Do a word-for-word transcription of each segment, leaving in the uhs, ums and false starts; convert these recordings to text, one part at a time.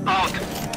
Out.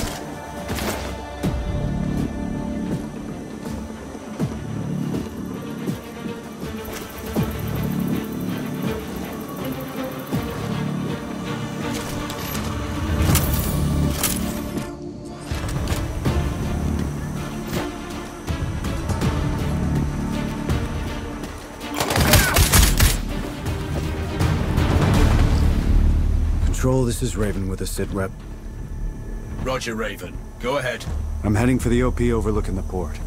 Control, this is Raven with a S I T rep. Roger, Raven. Go ahead. I'm heading for the O P overlooking the port.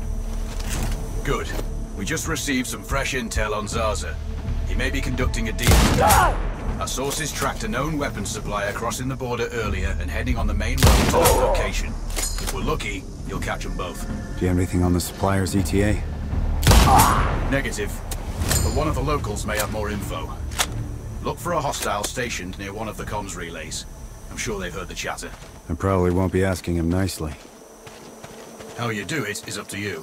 Good. We just received some fresh intel on Zaza. He may be conducting a deal. Our sources tracked a known weapons supplier crossing the border earlier and heading on the main road to that location. If we're lucky, you'll catch them both. Do you have anything on the supplier's E T A? Negative. But one of the locals may have more info. Look for a hostile stationed near one of the comms relays. I'm sure they've heard the chatter. I probably won't be asking him nicely. How you do it is up to you.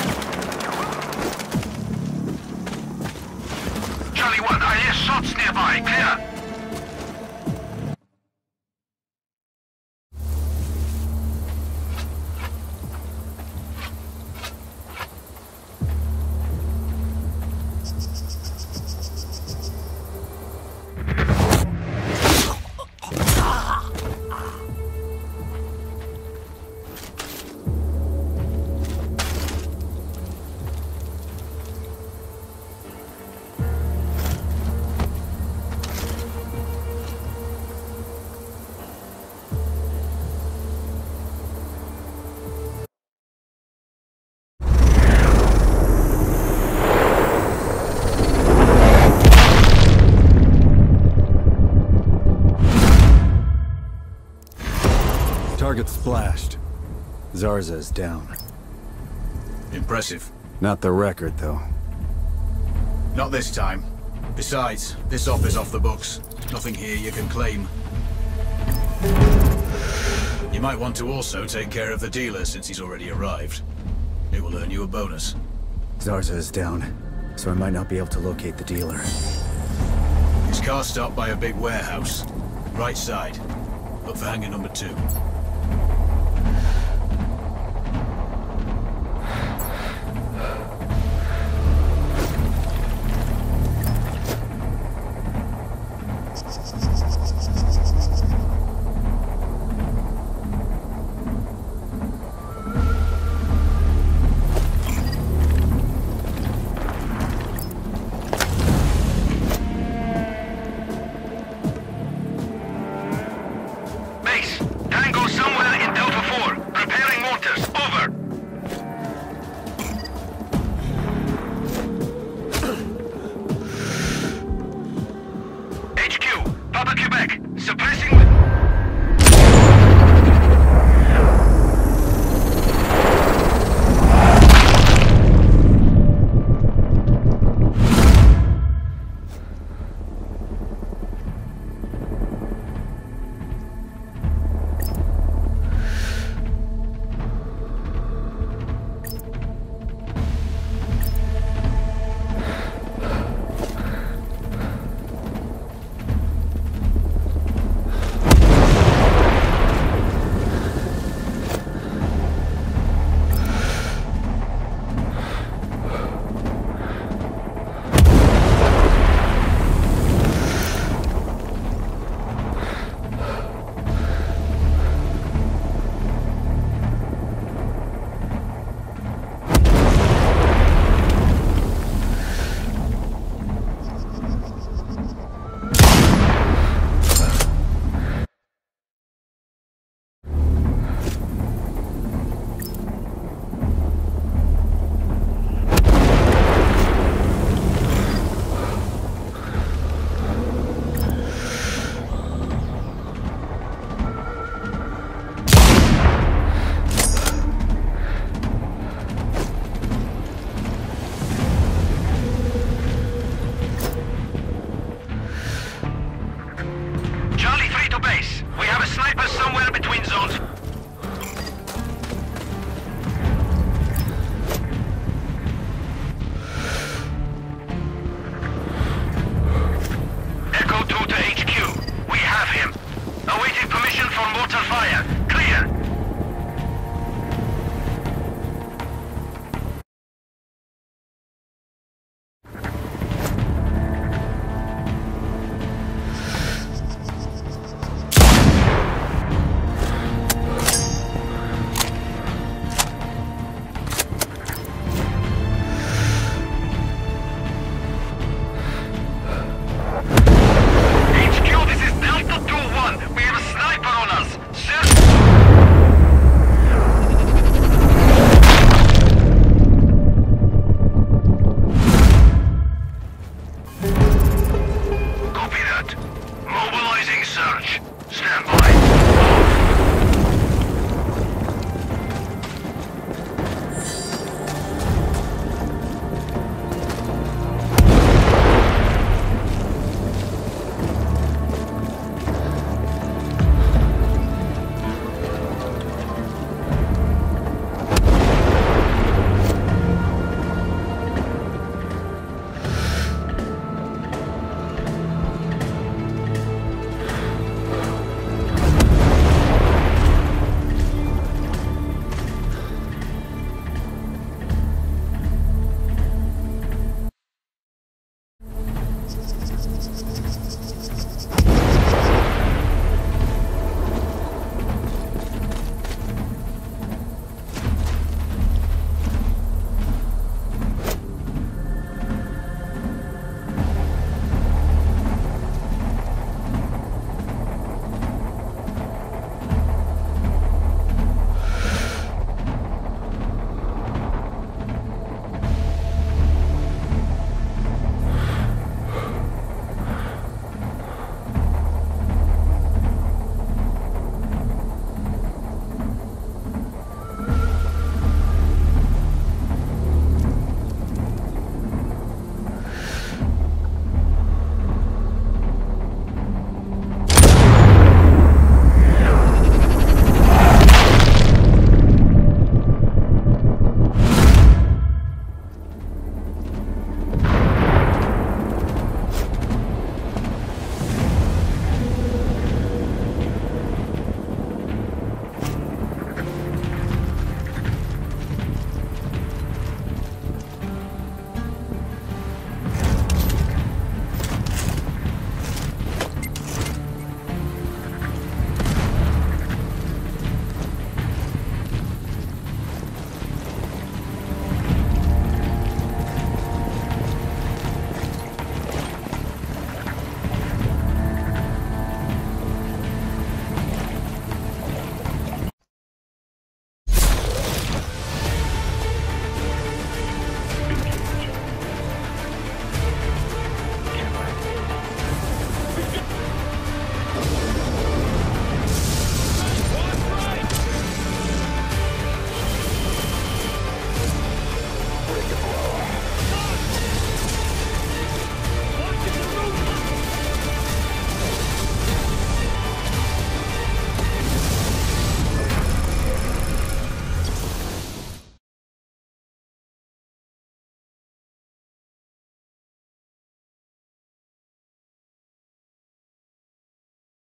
Shots nearby. Charlie, clear. Target splashed. Zarza is down. Impressive. Not the record, though. Not this time. Besides, this op is off the books. Nothing here you can claim. You might want to also take care of the dealer since he's already arrived. It will earn you a bonus. Zarza is down, so I might not be able to locate the dealer. His car stopped by a big warehouse. Right side. Look for hangar number two.